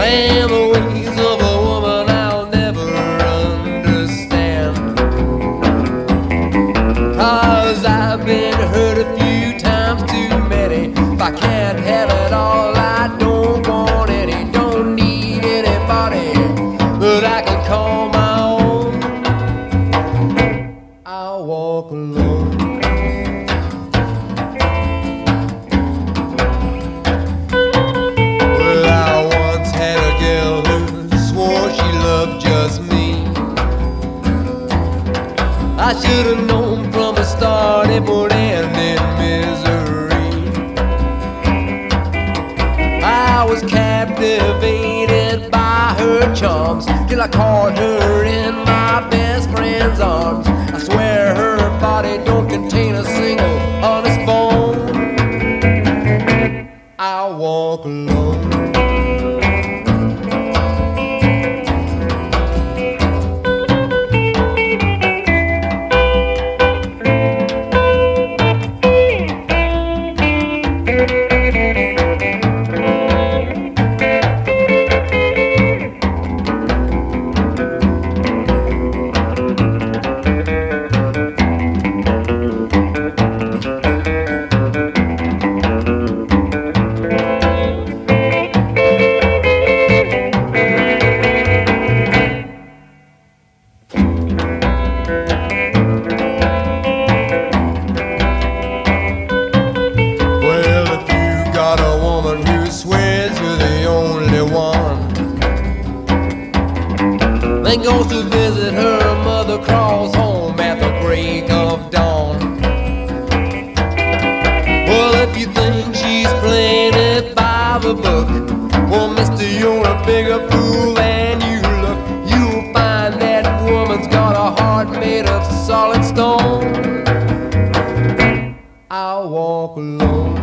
and the ways of a woman I'll never understand. 'Cause I've been hurt a few times too many. If I can't have it all, I don't want any. Don't need anybody that I can call my own. I'll walk alone. Well, I once had a girl who swore she loved just me. I should have known from the start it would end in misery. I was captivated by her charms till I caught her in my best friend's arms. I swear her body don't contain a single honest bone. I'll walk alone. Swears you're the only one, then goes to visit her mother, crawls home at the break of dawn. Well, if you think she's playing it by the book, well, mister, you're a bigger fool than you look. You'll find that woman's got a heart made of solid stone. I'll walk alone.